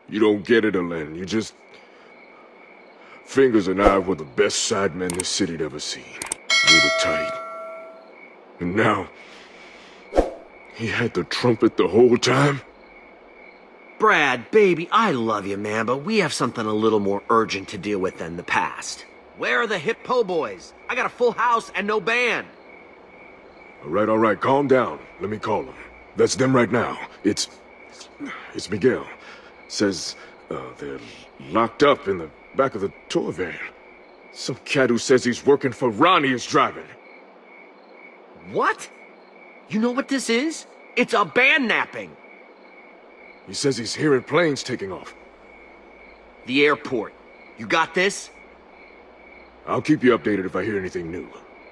You don't get it, Alen. You just... Fingers and I were the best sidemen this city'd ever seen. We were tight. And now... He had the trumpet the whole time? Brad, baby, I love you, man, but we have something a little more urgent to deal with than the past. Where are the hip po boys? I got a full house and no band. All right, calm down. Let me call them. That's them right now. It's Miguel. Says, they're locked up in the back of the tour van. Some cat who says he's working for Ronnie is driving. What? You know what this is? It's a band napping. He says he's hearing planes taking off. The airport. You got this? I'll keep you updated if I hear anything new.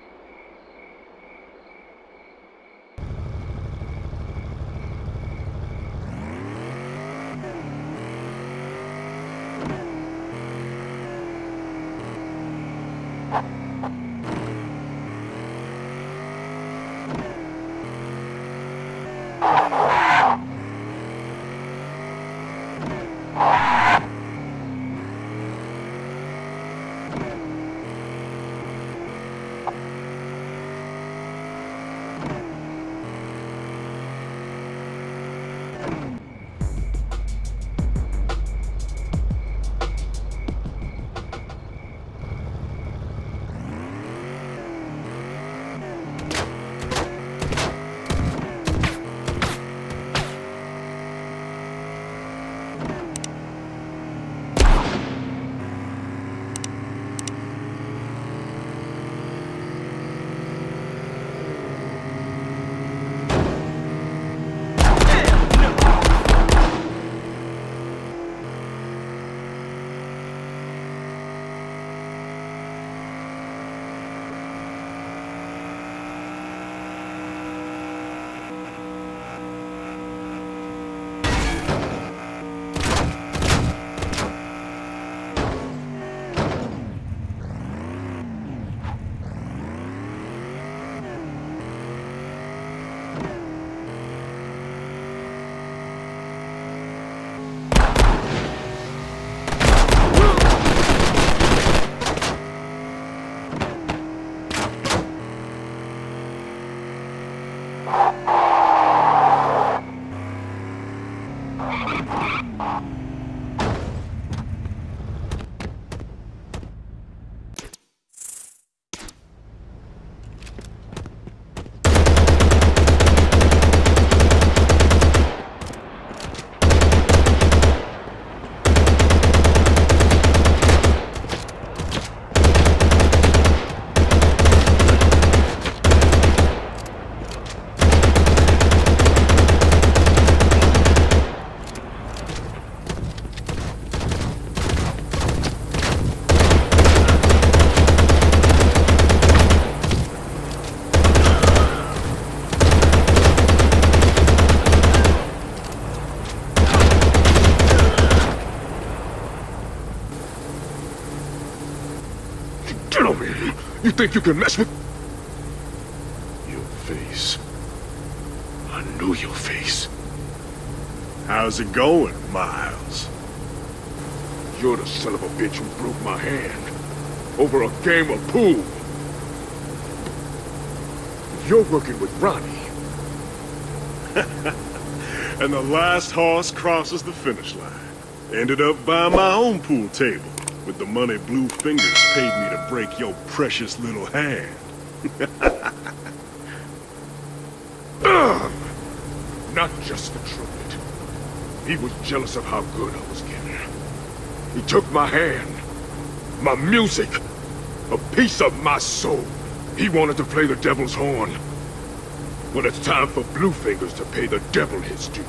Get over here! You think you can mess with... Your face. I knew your face. How's it going, Miles? You're the son of a bitch who broke my hand. Over a game of pool. You're working with Ronnie. And the last horse crosses the finish line. Ended up buying my own pool table with the money Blue Fingers paid me to break your precious little hand. Not just the trumpet. He was jealous of how good I was getting. He took my hand, my music, a piece of my soul. He wanted to play the devil's horn. When it's time for Blue Fingers to pay the devil his due.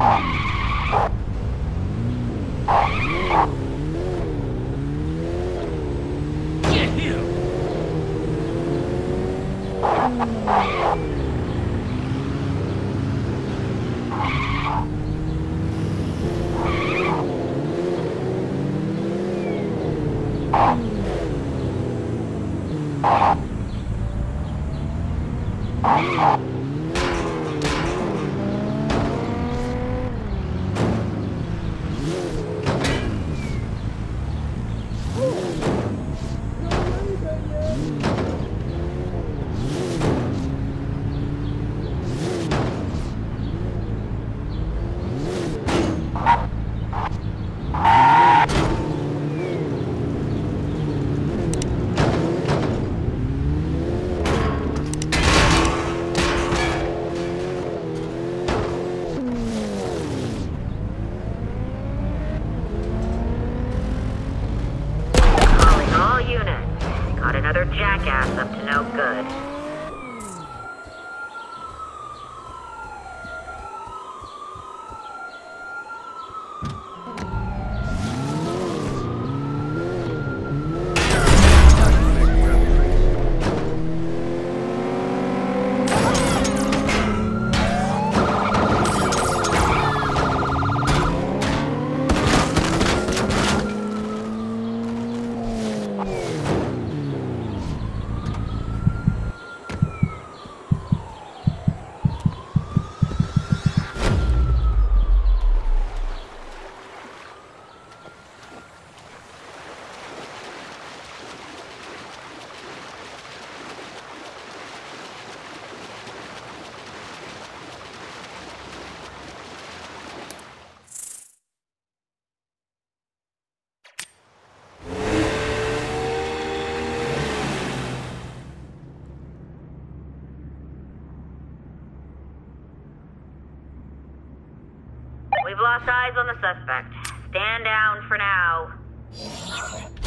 Get him! Got another jackass up to no good. We've lost eyes on the suspect. Stand down for now.